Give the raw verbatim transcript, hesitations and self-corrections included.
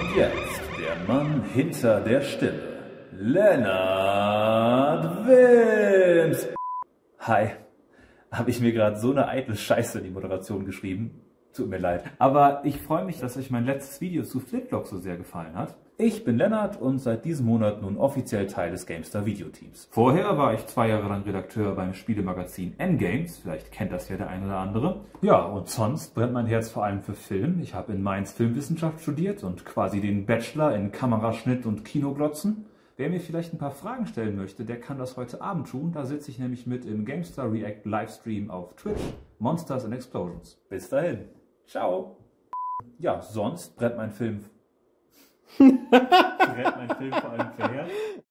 Und jetzt der Mann hinter der Stimme, Lennart Wilms. Hi, habe ich mir gerade so eine eitle Scheiße in die Moderation geschrieben? Tut mir leid. Aber ich freue mich, dass euch mein letztes Video zu Fliplock so sehr gefallen hat. Ich bin Lennart und seit diesem Monat nun offiziell Teil des GameStar Videoteams. Vorher war ich zwei Jahre lang Redakteur beim Spielemagazin N-Games, vielleicht kennt das ja der eine oder andere. Ja, und sonst brennt mein Herz vor allem für Film. Ich habe in Mainz Filmwissenschaft studiert und quasi den Bachelor in Kameraschnitt und Kinoglotzen. Wer mir vielleicht ein paar Fragen stellen möchte, der kann das heute Abend tun. Da sitze ich nämlich mit im GameStar React Livestream auf Twitch, Monsters and Explosions. Bis dahin. Ciao. Ja, sonst brennt mein Film... brennt mein Film vor allem für Herz.